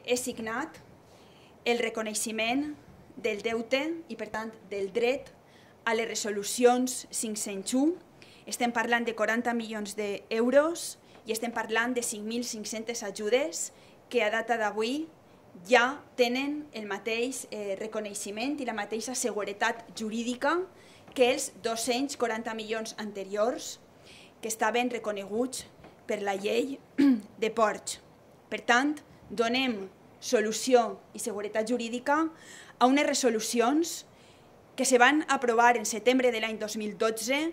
he signat el reconeixement del deute i, per tant, del dret a les resolucions 501. Estem parlant de 40 milions d'euros i estem parlant de 5.500 ajudes que a data d'avui ja tenen el mateix reconeixement i la mateixa seguretat jurídica que els 240 milions anteriors que estaven reconeguts per la llei de ports. Per tant, donem solució i seguretat jurídica a unes resolucions que se van aprovar en setembre de l'any 2012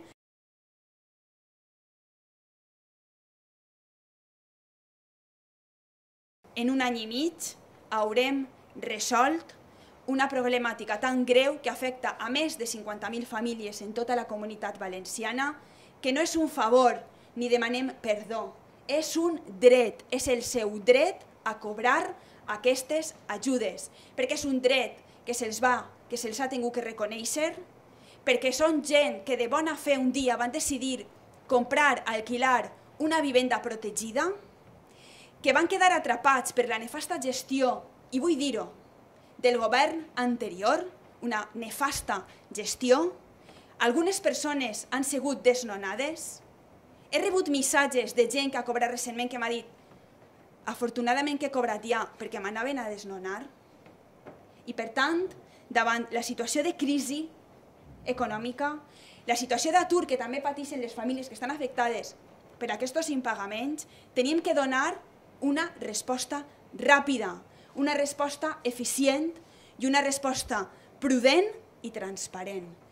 en un any i mig haurem resolt una problemàtica tan greu que afecta a més de 50.000 famílies en tota la comunitat valenciana, que no és un favor ni demanem perdó, és un dret, és el seu dret a cobrar aquestes ajudes, perquè és un dret que se'ls ha tingut que reconèixer, perquè són gent que de bona fe un dia van decidir comprar, alquilar una vivenda protegida, que van quedar atrapats per la nefasta gestió, i vull dir-ho, del govern anterior, una nefasta gestió. Algunes persones han sigut desnonades. He rebut missatges de gent que ha cobrat recentment que m'ha dit afortunadament que he cobrat ja perquè m'anaven a desnonar. I per tant, davant la situació de crisi econòmica, la situació d'atur que també pateixen les famílies que estan afectades per aquests impagaments, tenim que donar una resposta ràpida, una resposta eficient i una resposta prudent i transparent.